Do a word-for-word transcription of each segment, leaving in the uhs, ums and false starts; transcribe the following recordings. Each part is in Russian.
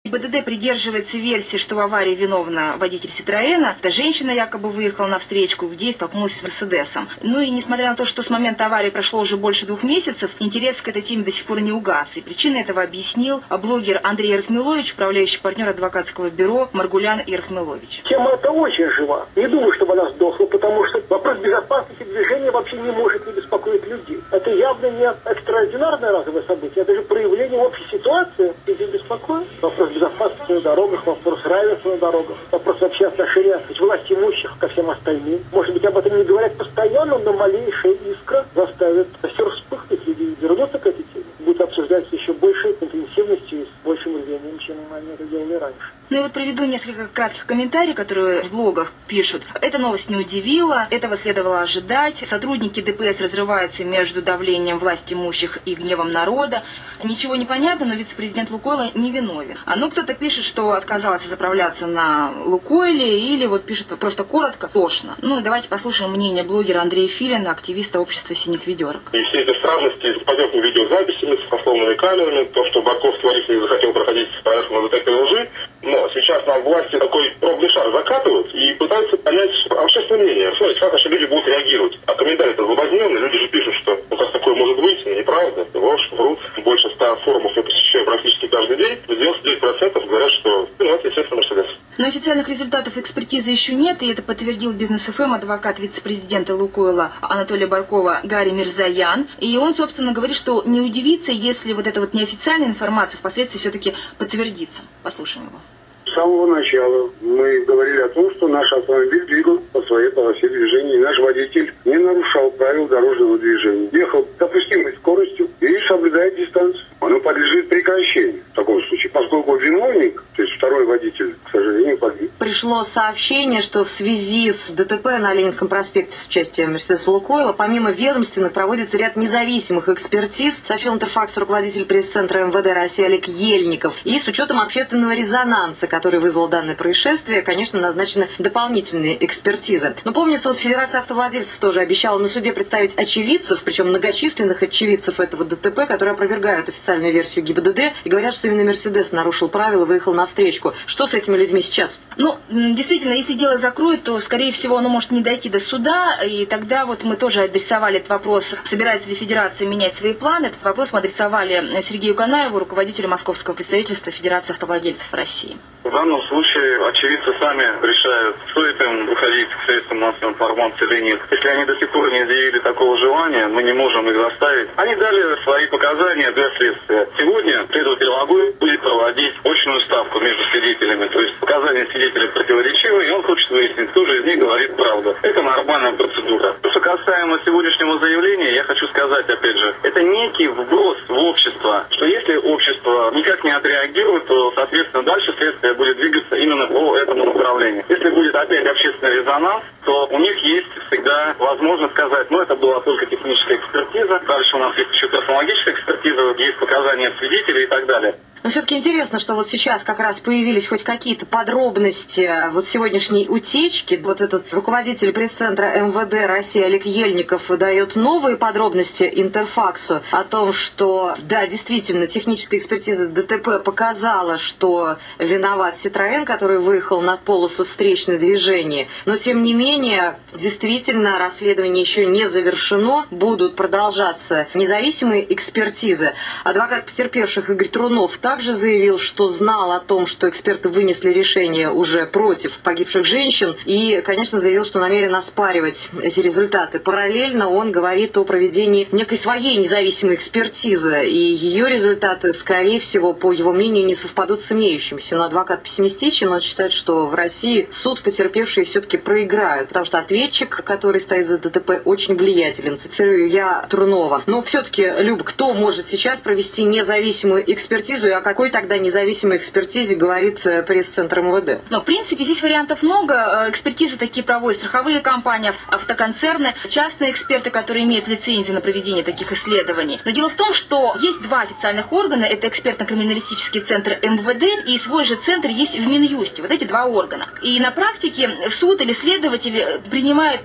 ГИБДД придерживается версии, что в аварии виновна водитель Ситроена. Эта женщина якобы выехала на встречку, где и столкнулась с Мерседесом. Ну и несмотря на то, что с момента аварии прошло уже больше двух месяцев, интерес к этой теме до сих пор не угас. И причиной этого объяснил блогер Андрей Ерхмелович, управляющий партнер адвокатского бюро Маргулян Ерхмелович. Тема эта очень жива. Не думаю, чтобы она сдохла, потому что вопрос безопасности движения вообще не может не беспокоить людей. Это явно не экстраординарное разовое событие, это же проявление общей ситуации. Людей беспокоит. Вопрос безопасности на дорогах, вопрос равенства на дорогах, вопрос вообще отношения власть имущих ко всем остальным. Может быть, об этом не говорят постоянно, но малейшая искра заставит костер вспыхнуть, люди вернутся к этой теме. Будет обсуждаться еще большей интенсивностью и с большим рвением, чем они это делали раньше. Ну и вот приведу несколько кратких комментариев, которые в блогах пишут. Эта новость не удивила, этого следовало ожидать. Сотрудники ДПС разрываются между давлением власть имущих и гневом народа. Ничего не понятно, но вице-президент Лукойла не виновен. А ну кто-то пишет, что отказался заправляться на Лукойле, или вот пишет просто коротко, тошно. Ну и давайте послушаем мнение блогера Андрея Филина, активиста общества синих ведерок. И все эти странности с подъемными видеозаписями, с пословными камерами, то, что Барковский Борис не захотел проходить по ДТП лжи, но сейчас нам власти такой пробный шар закатывают и пытаются понять общественное мнение. Смотрите, как наши люди будут реагировать. А комментарии-то злободневные, люди же пишут, что ну как такое может быть, неправда, ложь, врут. Больше ста форумов я посещаю практически каждый день. девяносто девять процентов говорят, что ну, это, естественно, Мерседес. Но официальных результатов экспертизы еще нет, и это подтвердил Бизнес-ФМ адвокат вице-президента Лукойла Анатолия Баркова Гарри Мирзаян. И он, собственно, говорит, что не удивится, если вот эта вот неофициальная информация впоследствии все-таки подтвердится. Послушаем его. С самого начала мы говорили о том, что наш автомобиль двигался по своей полосе движения, и наш водитель не нарушал правил дорожного движения. Ехал с допустимой скоростью и соблюдает дистанцию. Оно подлежит прекращению в таком случае, поскольку виновник, то есть второй водитель, к сожалению, погиб. Пришло сообщение, что в связи с ДТП на Ленинском проспекте с участием Мерседеса Лукойла, помимо ведомственных, проводится ряд независимых экспертиз, сообщил Интерфаксу руководитель пресс-центра МВД России Олег Ельников. И с учетом общественного резонанса, который вызвал данное происшествие, конечно, назначены дополнительные экспертизы. Но помнится, вот Федерация автовладельцев тоже обещала на суде представить очевидцев, причем многочисленных очевидцев этого ДТП, которые опровергают официальную версию ГИБДД и говорят, что именно Мерседес нарушил правила и выехал на встречку. Что с этими людьми сейчас? Ну, действительно, если дело закроют, то, скорее всего, оно может не дойти до суда, и тогда вот мы тоже адресовали этот вопрос, собирается ли Федерация менять свои планы. Этот вопрос мы адресовали Сергею Канаеву, руководителю московского представительства Федерации автовладельцев России. В данном случае очевидцы сами решают, стоит им выходить к средствам массовой информации или нет. Если они до сих пор не изъявили такого желания, мы не можем их заставить. Они дали свои показания для следствия. Сегодня следователь Лагуй будет проводить очную ставку между свидетелями. То есть показания свидетелей противоречивы, и он хочет выяснить, кто же из них говорит правду. Это нормальная процедура. Что касаемо сегодняшнего заявления, я хочу сказать, опять же, это некий вброс в общество, что если общество никак не отреагирует, то, соответственно, дальше следствие будет двигаться именно по этому направлению. Если будет опять общественный резонанс, то у них есть всегда возможность сказать, ну это была только техническая экспертиза, дальше у нас есть еще технологическая экспертиза, есть показания свидетелей и так далее. Но все-таки интересно, что вот сейчас как раз появились хоть какие-то подробности вот сегодняшней утечки. Вот этот руководитель пресс-центра МВД России Олег Ельников дает новые подробности Интерфаксу о том, что, да, действительно, техническая экспертиза ДТП показала, что виноват Ситроен, который выехал на полосу встречного движения. Но, тем не менее, действительно, расследование еще не завершено. Будут продолжаться независимые экспертизы. Адвокат потерпевших Игорь Трунов также заявил, что знал о том, что эксперты вынесли решение уже против погибших женщин, и, конечно, заявил, что намерен оспаривать эти результаты. Параллельно он говорит о проведении некой своей независимой экспертизы, и ее результаты, скорее всего, по его мнению, не совпадут с имеющимися. Но адвокат пессимистичен, он считает, что в России суд потерпевшие все-таки проиграют, потому что ответчик, который стоит за ДТП, очень влиятелен. Цитирую я Трунова. Но все-таки, Люб, кто может сейчас провести независимую экспертизу, и о какой тогда независимой экспертизе говорит пресс-центр МВД? Но, в принципе, здесь вариантов много. Экспертизы такие проводят страховые компании, автоконцерны, частные эксперты, которые имеют лицензию на проведение таких исследований. Но дело в том, что есть два официальных органа. Это экспертно-криминалистический центр МВД и свой же центр есть в Минюсте. Вот эти два органа. И на практике суд или следователь принимает всерьез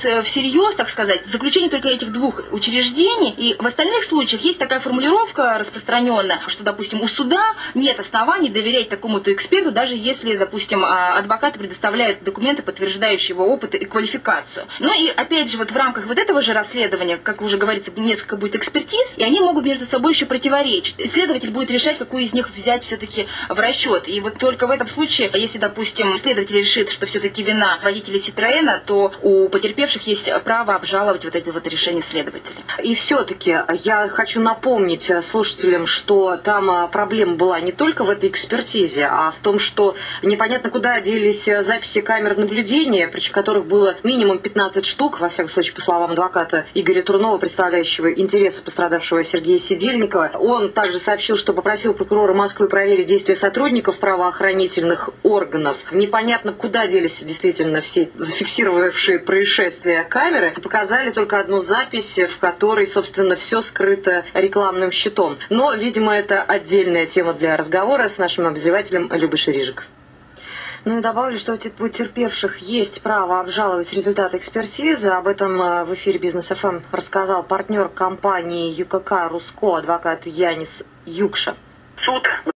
всерьез, так сказать, заключение только этих двух учреждений. И в остальных случаях есть такая формулировка распространенная, что, допустим, у суда нет оснований доверять такому-то эксперту, даже если, допустим, адвокаты предоставляют документы, подтверждающие его опыт и квалификацию. Ну и опять же, вот в рамках вот этого же расследования, как уже говорится, несколько будет экспертиз, и они могут между собой еще противоречить. Следователь будет решать, какую из них взять все-таки в расчет. И вот только в этом случае, если, допустим, следователь решит, что все-таки вина водителя Ситроена, то у потерпевших есть право обжаловать вот эти вот решения следователя. И все-таки я хочу напомнить слушателям, что там проблема была не только в этой экспертизе, а в том, что непонятно, куда делись записи камер наблюдения, причем которых было минимум пятнадцать штук, во всяком случае, по словам адвоката Игоря Трунова, представляющего интересы пострадавшего Сергея Сидельникова. Он также сообщил, что попросил прокурора Москвы проверить действия сотрудников правоохранительных органов. Непонятно, куда делись действительно все зафиксировавшие происшествия камеры. Показали только одну запись, в которой, собственно, все скрыто рекламным щитом. Но, видимо, это отдельная тема для разговора с нашим обозревателем Любой Ширижик. Ну и добавлю, что у потерпевших есть право обжаловать результаты экспертизы. Об этом в эфире Бизнес эф эм рассказал партнер компании ЮКК «Руско», адвокат Янис Юкша. Суд